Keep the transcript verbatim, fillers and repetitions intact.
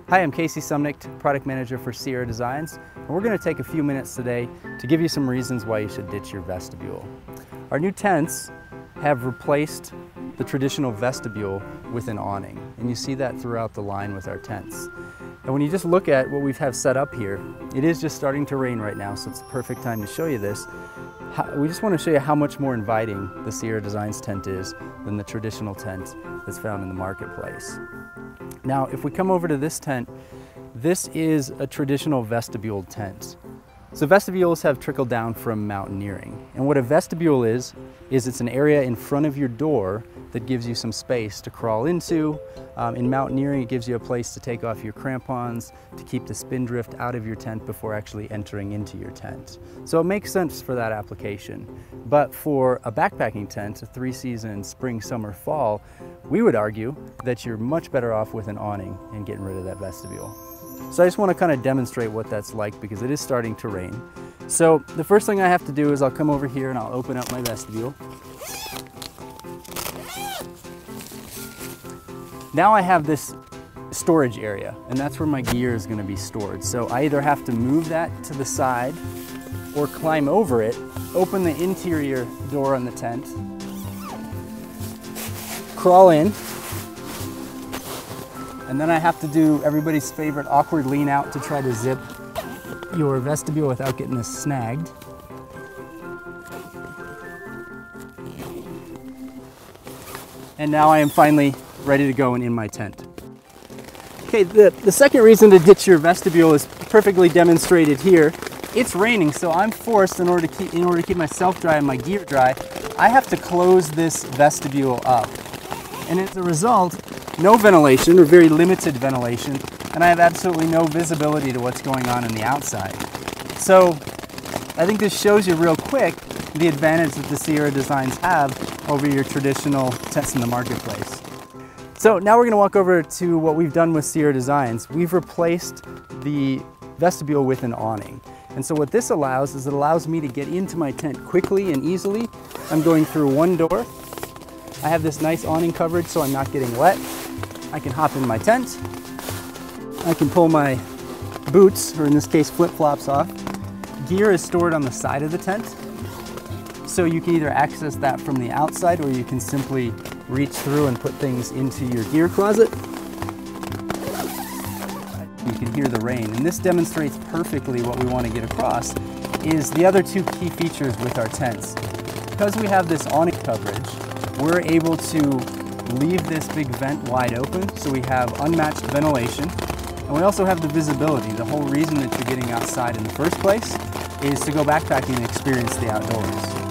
Hi, I'm Casey Sumnick, Product Manager for Sierra Designs, and we're going to take a few minutes today to give you some reasons why you should ditch your vestibule. Our new tents have replaced the traditional vestibule with an awning, and you see that throughout the line with our tents. And when you just look at what we have set up here, it is just starting to rain right now, so it's the perfect time to show you this. We just want to show you how much more inviting the Sierra Designs tent is than the traditional tent that's found in the marketplace. Now, if we come over to this tent, this is a traditional vestibule tent. So vestibules have trickled down from mountaineering. And what a vestibule is, is it's an area in front of your door that gives you some space to crawl into. Um, in mountaineering, it gives you a place to take off your crampons, to keep the spindrift out of your tent before actually entering into your tent. So it makes sense for that application. But for a backpacking tent, a three-season spring, summer, fall, we would argue that you're much better off with an awning and getting rid of that vestibule. So I just want to kind of demonstrate what that's like because it is starting to rain. So the first thing I have to do is I'll come over here and I'll open up my vestibule. Now I have this storage area, and that's where my gear is going to be stored. So I either have to move that to the side or climb over it, open the interior door on the tent, crawl in, and then I have to do everybody's favorite awkward lean out to try to zip your vestibule without getting this snagged. And now I am finally ready to go and in my tent. Okay, the, the second reason to ditch your vestibule is perfectly demonstrated here. It's raining, so I'm forced, in order to keep, in order to keep myself dry and my gear dry, I have to close this vestibule up. And as a result, no ventilation or very limited ventilation, and I have absolutely no visibility to what's going on in the outside. So I think this shows you real quick the advantage that the Sierra Designs have over your traditional tents in the marketplace. So now we're going to walk over to what we've done with Sierra Designs. We've replaced the vestibule with an awning. And so what this allows is it allows me to get into my tent quickly and easily. I'm going through one door. I have this nice awning coverage so I'm not getting wet. I can hop in my tent. I can pull my boots, or in this case flip-flops, off. Gear is stored on the side of the tent. So you can either access that from the outside or you can simply reach through and put things into your gear closet. You can hear the rain, and this demonstrates perfectly what we want to get across is the other two key features with our tents. Because we have this awning coverage, we're able to leave this big vent wide open so we have unmatched ventilation, and we also have the visibility. The whole reason that you're getting outside in the first place is to go backpacking and experience the outdoors.